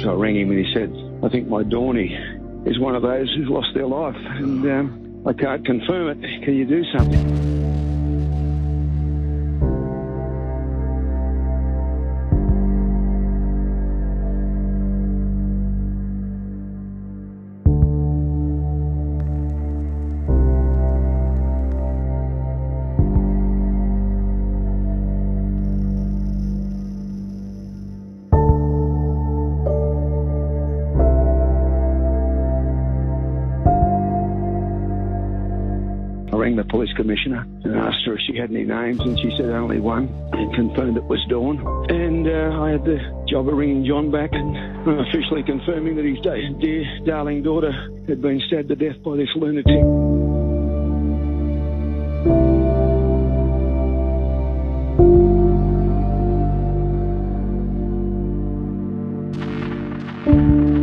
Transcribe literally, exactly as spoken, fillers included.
I rang him and he said, I think my Dawny is one of those who's lost their life, and um, I can't confirm it. Can you do something? I rang the police commissioner and asked her if she had any names, and she said only one, and confirmed it was Dawn. And uh, I had the job of ringing John back and uh, officially confirming that his da- dear, darling daughter had been stabbed to death by this lunatic. Thank you.